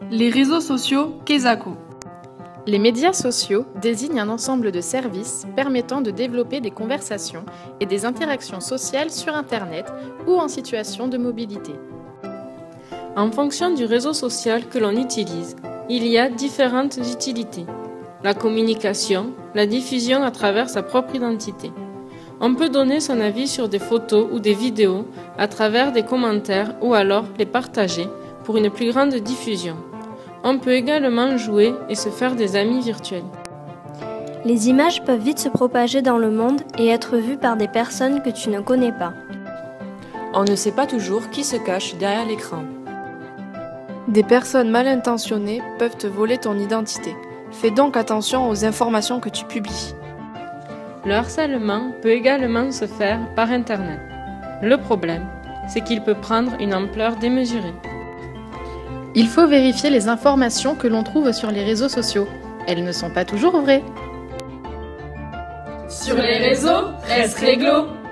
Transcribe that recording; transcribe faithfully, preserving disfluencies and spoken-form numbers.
Les réseaux sociaux Kezako. Les médias sociaux désignent un ensemble de services permettant de développer des conversations et des interactions sociales sur Internet ou en situation de mobilité. En fonction du réseau social que l'on utilise, il y a différentes utilités. La communication, la diffusion à travers sa propre identité. On peut donner son avis sur des photos ou des vidéos à travers des commentaires ou alors les partager pour une plus grande diffusion. On peut également jouer et se faire des amis virtuels. Les images peuvent vite se propager dans le monde et être vues par des personnes que tu ne connais pas. On ne sait pas toujours qui se cache derrière l'écran. Des personnes mal intentionnées peuvent te voler ton identité. Fais donc attention aux informations que tu publies. Le harcèlement peut également se faire par Internet. Le problème, c'est qu'il peut prendre une ampleur démesurée. Il faut vérifier les informations que l'on trouve sur les réseaux sociaux. Elles ne sont pas toujours vraies. Sur les réseaux, reste réglo.